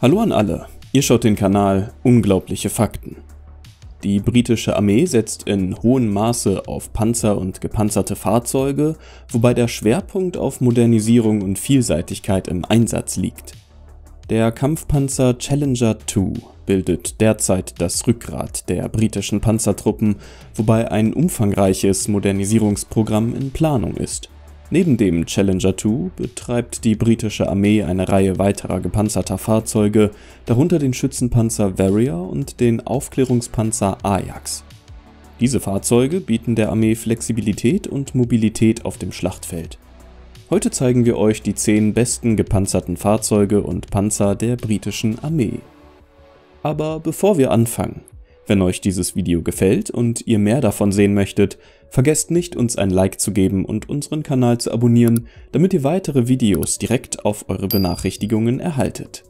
Hallo an alle, ihr schaut den Kanal Unglaubliche Fakten. Die britische Armee setzt in hohem Maße auf Panzer und gepanzerte Fahrzeuge, wobei der Schwerpunkt auf Modernisierung und Vielseitigkeit im Einsatz liegt. Der Kampfpanzer Challenger 2 bildet derzeit das Rückgrat der britischen Panzertruppen, wobei ein umfangreiches Modernisierungsprogramm in Planung ist. Neben dem Challenger 2 betreibt die britische Armee eine Reihe weiterer gepanzerter Fahrzeuge, darunter den Schützenpanzer Warrior und den Aufklärungspanzer Ajax. Diese Fahrzeuge bieten der Armee Flexibilität und Mobilität auf dem Schlachtfeld. Heute zeigen wir euch die 10 besten gepanzerten Fahrzeuge und Panzer der britischen Armee. Aber bevor wir anfangen, wenn euch dieses Video gefällt und ihr mehr davon sehen möchtet, vergesst nicht, uns ein Like zu geben und unseren Kanal zu abonnieren, damit ihr weitere Videos direkt auf eure Benachrichtigungen erhaltet.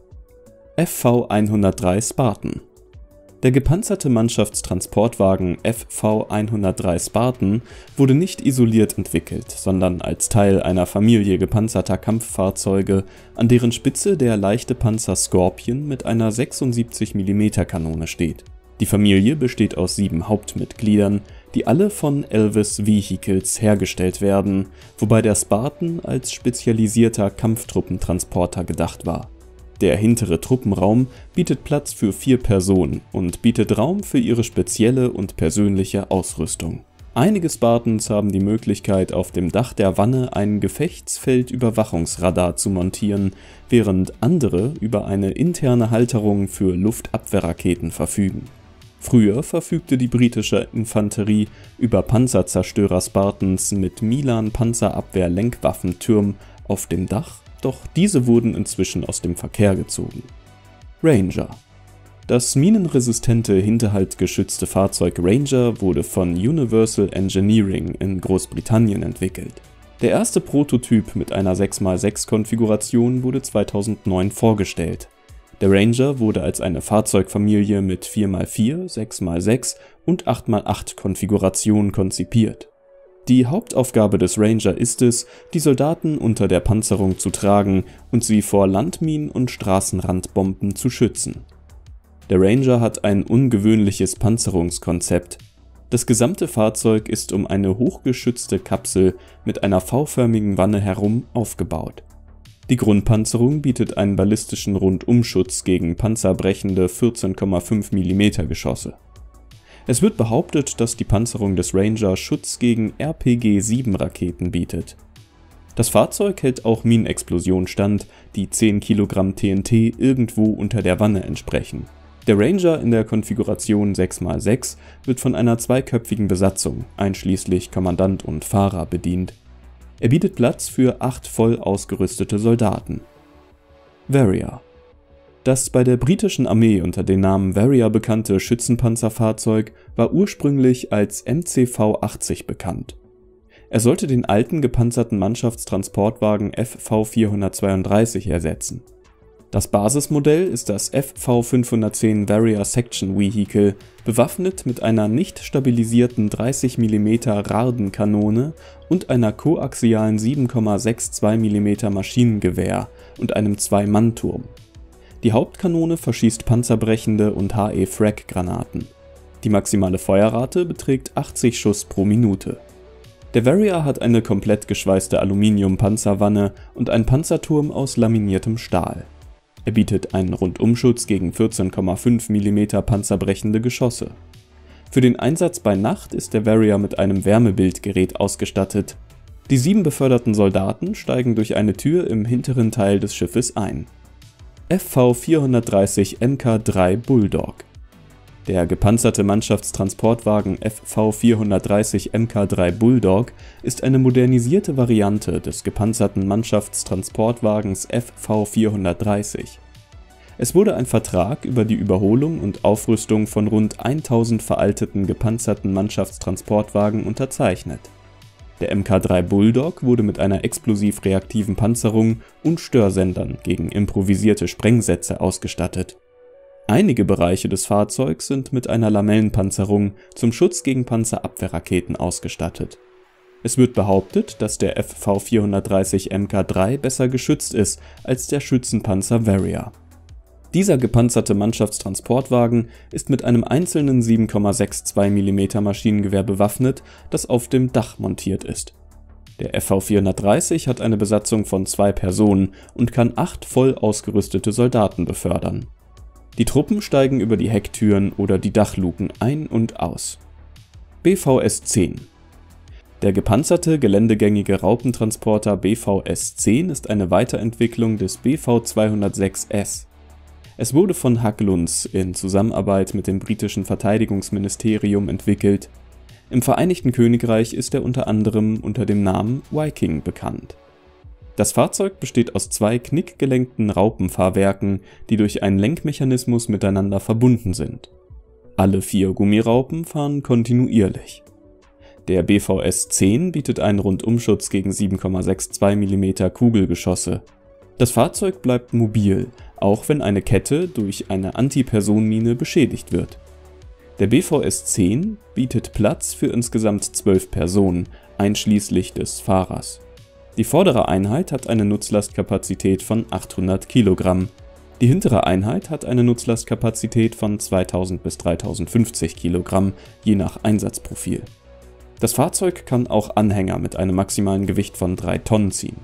FV-103 Spartan. Der gepanzerte Mannschaftstransportwagen FV-103 Spartan wurde nicht isoliert entwickelt, sondern als Teil einer Familie gepanzerter Kampffahrzeuge, an deren Spitze der leichte Panzer Scorpion mit einer 76 mm Kanone steht. Die Familie besteht aus 7 Hauptmitgliedern, die alle von Elvis Vehicles hergestellt werden, wobei der Spartan als spezialisierter Kampftruppentransporter gedacht war. Der hintere Truppenraum bietet Platz für 4 Personen und bietet Raum für ihre spezielle und persönliche Ausrüstung. Einige Spartans haben die Möglichkeit, auf dem Dach der Wanne ein Gefechtsfeldüberwachungsradar zu montieren, während andere über eine interne Halterung für Luftabwehrraketen verfügen. Früher verfügte die britische Infanterie über Panzerzerstörer-Spartans mit Milan-Panzerabwehr-Lenkwaffentürmen auf dem Dach, doch diese wurden inzwischen aus dem Verkehr gezogen. Ranger. Das minenresistente, hinterhaltgeschützte Fahrzeug Ranger wurde von Universal Engineering in Großbritannien entwickelt. Der erste Prototyp mit einer 6x6 Konfiguration wurde 2009 vorgestellt. Der Ranger wurde als eine Fahrzeugfamilie mit 4x4, 6x6 und 8x8 Konfiguration konzipiert. Die Hauptaufgabe des Ranger ist es, die Soldaten unter der Panzerung zu tragen und sie vor Landminen und Straßenrandbomben zu schützen. Der Ranger hat ein ungewöhnliches Panzerungskonzept. Das gesamte Fahrzeug ist um eine hochgeschützte Kapsel mit einer V-förmigen Wanne herum aufgebaut. Die Grundpanzerung bietet einen ballistischen Rundumschutz gegen panzerbrechende 14,5 mm Geschosse. Es wird behauptet, dass die Panzerung des Ranger Schutz gegen RPG-7 Raketen bietet. Das Fahrzeug hält auch Minenexplosionen stand, die 10 Kilogramm TNT irgendwo unter der Wanne entsprechen. Der Ranger in der Konfiguration 6x6 wird von einer zweiköpfigen Besatzung, einschließlich Kommandant und Fahrer, bedient. Er bietet Platz für 8 voll ausgerüstete Soldaten. Warrior. Das bei der britischen Armee unter dem Namen Warrior bekannte Schützenpanzerfahrzeug war ursprünglich als MCV-80 bekannt. Er sollte den alten gepanzerten Mannschaftstransportwagen FV-432 ersetzen. Das Basismodell ist das FV-510 Warrior Section Vehicle, bewaffnet mit einer nicht stabilisierten 30 mm Rarden-Kanone und einer koaxialen 7,62 mm Maschinengewehr und einem 2-Mann-Turm. Die Hauptkanone verschießt panzerbrechende und HE-Frag-Granaten. Die maximale Feuerrate beträgt 80 Schuss pro Minute. Der Warrior hat eine komplett geschweißte Aluminium-Panzerwanne und einen Panzerturm aus laminiertem Stahl. Er bietet einen Rundumschutz gegen 14,5 mm panzerbrechende Geschosse. Für den Einsatz bei Nacht ist der Warrior mit einem Wärmebildgerät ausgestattet. Die 7 beförderten Soldaten steigen durch eine Tür im hinteren Teil des Schiffes ein. FV-430 Mk3 Bulldog. Der gepanzerte Mannschaftstransportwagen FV-430 Mk3 Bulldog ist eine modernisierte Variante des gepanzerten Mannschaftstransportwagens FV-430. Es wurde ein Vertrag über die Überholung und Aufrüstung von rund 1000 veralteten gepanzerten Mannschaftstransportwagen unterzeichnet. Der Mk3 Bulldog wurde mit einer explosiv-reaktiven Panzerung und Störsendern gegen improvisierte Sprengsätze ausgestattet. Einige Bereiche des Fahrzeugs sind mit einer Lamellenpanzerung zum Schutz gegen Panzerabwehrraketen ausgestattet. Es wird behauptet, dass der FV-430 Mk3 besser geschützt ist als der Schützenpanzer Warrior. Dieser gepanzerte Mannschaftstransportwagen ist mit einem einzelnen 7,62 mm Maschinengewehr bewaffnet, das auf dem Dach montiert ist. Der FV430 hat eine Besatzung von 2 Personen und kann 8 voll ausgerüstete Soldaten befördern. Die Truppen steigen über die Hecktüren oder die Dachluken ein und aus. BVS-10. Der gepanzerte, geländegängige Raupentransporter BVS-10 ist eine Weiterentwicklung des BV-206S. Es wurde von Hägglunds in Zusammenarbeit mit dem britischen Verteidigungsministerium entwickelt. Im Vereinigten Königreich ist er unter anderem unter dem Namen Viking bekannt. Das Fahrzeug besteht aus 2 knickgelenkten Raupenfahrwerken, die durch einen Lenkmechanismus miteinander verbunden sind. Alle 4 Gummiraupen fahren kontinuierlich. Der BVS-10 bietet einen Rundumschutz gegen 7,62 mm Kugelgeschosse. Das Fahrzeug bleibt mobil, auch wenn eine Kette durch eine Antipersonenmine beschädigt wird. Der BVS-10 bietet Platz für insgesamt 12 Personen, einschließlich des Fahrers. Die vordere Einheit hat eine Nutzlastkapazität von 800 Kilogramm. Die hintere Einheit hat eine Nutzlastkapazität von 2000 bis 3050 Kilogramm, je nach Einsatzprofil. Das Fahrzeug kann auch Anhänger mit einem maximalen Gewicht von 3 Tonnen ziehen.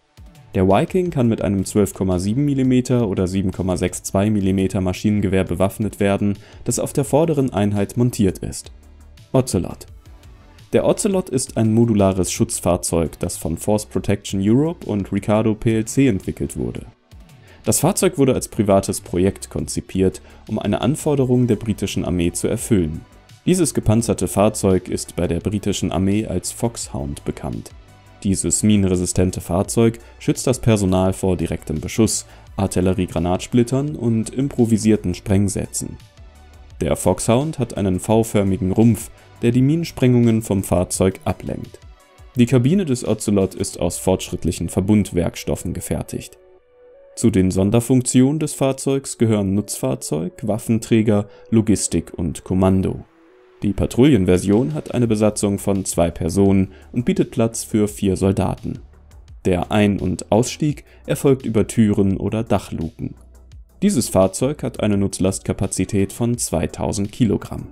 Der Viking kann mit einem 12,7 mm oder 7,62 mm Maschinengewehr bewaffnet werden, das auf der vorderen Einheit montiert ist. Ocelot. Der Ocelot ist ein modulares Schutzfahrzeug, das von Force Protection Europe und Ricardo plc entwickelt wurde. Das Fahrzeug wurde als privates Projekt konzipiert, um eine Anforderung der britischen Armee zu erfüllen. Dieses gepanzerte Fahrzeug ist bei der britischen Armee als Foxhound bekannt. Dieses minenresistente Fahrzeug schützt das Personal vor direktem Beschuss, Artillerie-Granatsplittern und improvisierten Sprengsätzen. Der Foxhound hat einen V-förmigen Rumpf, der die Minensprengungen vom Fahrzeug ablenkt. Die Kabine des Ocelot ist aus fortschrittlichen Verbundwerkstoffen gefertigt. Zu den Sonderfunktionen des Fahrzeugs gehören Nutzfahrzeug, Waffenträger, Logistik und Kommando. Die Patrouillenversion hat eine Besatzung von 2 Personen und bietet Platz für 4 Soldaten. Der Ein- und Ausstieg erfolgt über Türen oder Dachluken. Dieses Fahrzeug hat eine Nutzlastkapazität von 2000 Kilogramm.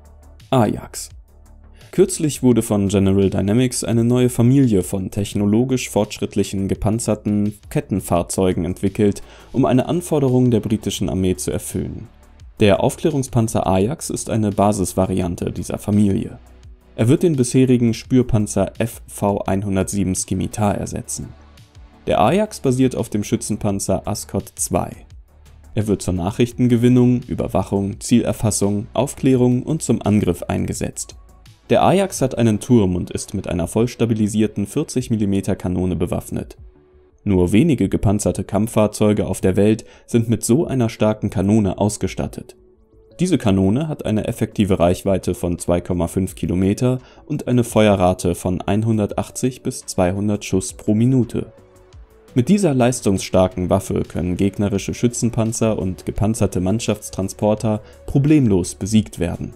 Ajax. Kürzlich wurde von General Dynamics eine neue Familie von technologisch fortschrittlichen gepanzerten Kettenfahrzeugen entwickelt, um eine Anforderung der britischen Armee zu erfüllen. Der Aufklärungspanzer Ajax ist eine Basisvariante dieser Familie. Er wird den bisherigen Spürpanzer FV-107 Scimitar ersetzen. Der Ajax basiert auf dem Schützenpanzer Ascot II. Er wird zur Nachrichtengewinnung, Überwachung, Zielerfassung, Aufklärung und zum Angriff eingesetzt. Der Ajax hat einen Turm und ist mit einer voll stabilisierten 40 mm Kanone bewaffnet. Nur wenige gepanzerte Kampffahrzeuge auf der Welt sind mit so einer starken Kanone ausgestattet. Diese Kanone hat eine effektive Reichweite von 2,5 Kilometer und eine Feuerrate von 180 bis 200 Schuss pro Minute. Mit dieser leistungsstarken Waffe können gegnerische Schützenpanzer und gepanzerte Mannschaftstransporter problemlos besiegt werden.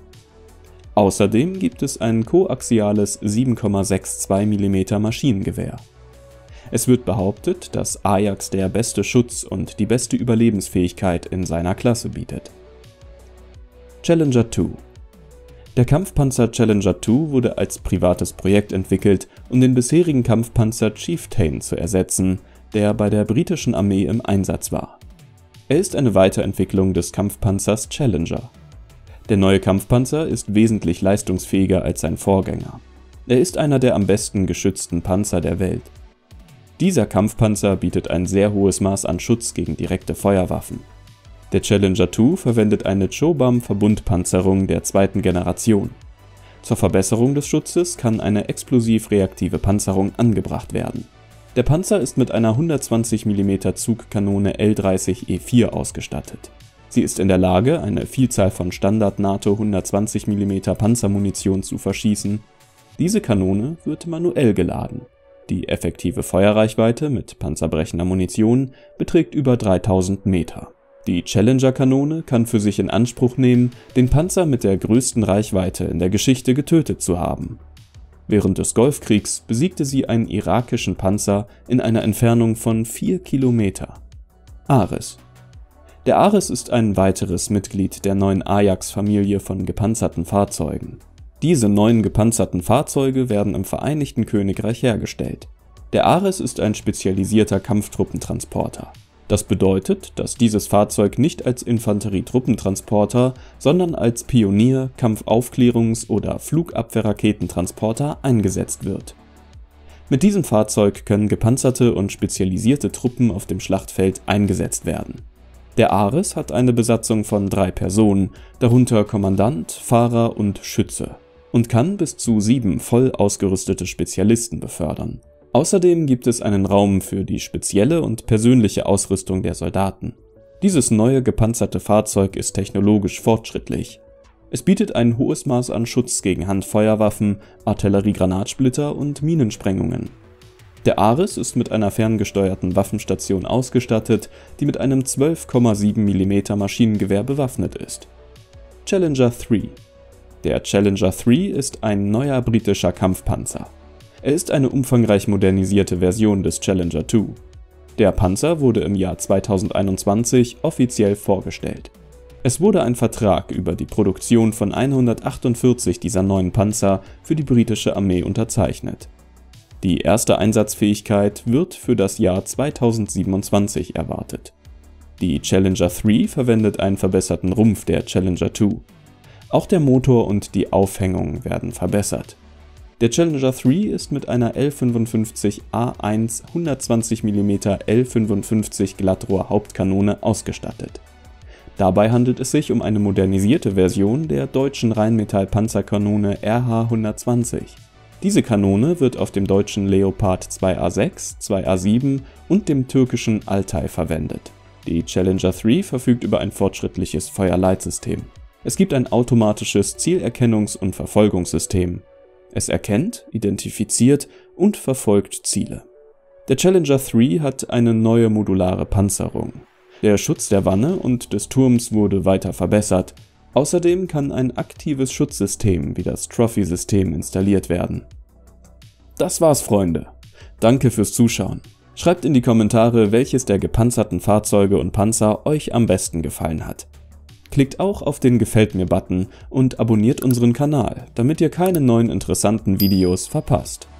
Außerdem gibt es ein koaxiales 7,62 mm Maschinengewehr. Es wird behauptet, dass Ajax der beste Schutz und die beste Überlebensfähigkeit in seiner Klasse bietet. Challenger 2. Der Kampfpanzer Challenger 2 wurde als privates Projekt entwickelt, um den bisherigen Kampfpanzer Chieftain zu ersetzen, der bei der britischen Armee im Einsatz war. Er ist eine Weiterentwicklung des Kampfpanzers Challenger. Der neue Kampfpanzer ist wesentlich leistungsfähiger als sein Vorgänger. Er ist einer der am besten geschützten Panzer der Welt. Dieser Kampfpanzer bietet ein sehr hohes Maß an Schutz gegen direkte Feuerwaffen. Der Challenger 2 verwendet eine Chobham-Verbundpanzerung der 2. Generation. Zur Verbesserung des Schutzes kann eine explosiv-reaktive Panzerung angebracht werden. Der Panzer ist mit einer 120 mm Zugkanone L30E4 ausgestattet. Sie ist in der Lage, eine Vielzahl von Standard-NATO 120 mm Panzermunition zu verschießen. Diese Kanone wird manuell geladen. Die effektive Feuerreichweite mit panzerbrechender Munition beträgt über 3000 Meter. Die Challenger-Kanone kann für sich in Anspruch nehmen, den Panzer mit der größten Reichweite in der Geschichte getötet zu haben. Während des Golfkriegs besiegte sie einen irakischen Panzer in einer Entfernung von 4 Kilometer. Ares. Der Ares ist ein weiteres Mitglied der neuen Ajax-Familie von gepanzerten Fahrzeugen. Diese neuen gepanzerten Fahrzeuge werden im Vereinigten Königreich hergestellt. Der Ares ist ein spezialisierter Kampftruppentransporter. Das bedeutet, dass dieses Fahrzeug nicht als Infanterietruppentransporter, sondern als Pionier-, Kampfaufklärungs- oder Flugabwehrraketentransporter eingesetzt wird. Mit diesem Fahrzeug können gepanzerte und spezialisierte Truppen auf dem Schlachtfeld eingesetzt werden. Der Ares hat eine Besatzung von 3 Personen, darunter Kommandant, Fahrer und Schütze, und kann bis zu 7 voll ausgerüstete Spezialisten befördern. Außerdem gibt es einen Raum für die spezielle und persönliche Ausrüstung der Soldaten. Dieses neue gepanzerte Fahrzeug ist technologisch fortschrittlich. Es bietet ein hohes Maß an Schutz gegen Handfeuerwaffen, Artillerie-Granatsplitter und Minensprengungen. Der Ares ist mit einer ferngesteuerten Waffenstation ausgestattet, die mit einem 12,7 mm Maschinengewehr bewaffnet ist. Challenger 3. Der Challenger 3 ist ein neuer britischer Kampfpanzer. Er ist eine umfangreich modernisierte Version des Challenger 2. Der Panzer wurde im Jahr 2021 offiziell vorgestellt. Es wurde ein Vertrag über die Produktion von 148 dieser neuen Panzer für die britische Armee unterzeichnet. Die erste Einsatzfähigkeit wird für das Jahr 2027 erwartet. Die Challenger 3 verwendet einen verbesserten Rumpf der Challenger 2. Auch der Motor und die Aufhängung werden verbessert. Der Challenger 3 ist mit einer L55A1 120 mm L55 Glattrohr-Hauptkanone ausgestattet. Dabei handelt es sich um eine modernisierte Version der deutschen Rheinmetall-Panzerkanone RH120. Diese Kanone wird auf dem deutschen Leopard 2A6, 2A7 und dem türkischen Altay verwendet. Die Challenger 3 verfügt über ein fortschrittliches Feuerleitsystem. Es gibt ein automatisches Zielerkennungs- und Verfolgungssystem. Es erkennt, identifiziert und verfolgt Ziele. Der Challenger 3 hat eine neue modulare Panzerung. Der Schutz der Wanne und des Turms wurde weiter verbessert. Außerdem kann ein aktives Schutzsystem wie das Trophy-System installiert werden. Das war's, Freunde. Danke fürs Zuschauen. Schreibt in die Kommentare, welches der gepanzerten Fahrzeuge und Panzer euch am besten gefallen hat. Klickt auch auf den Gefällt mir-Button und abonniert unseren Kanal, damit ihr keine neuen interessanten Videos verpasst.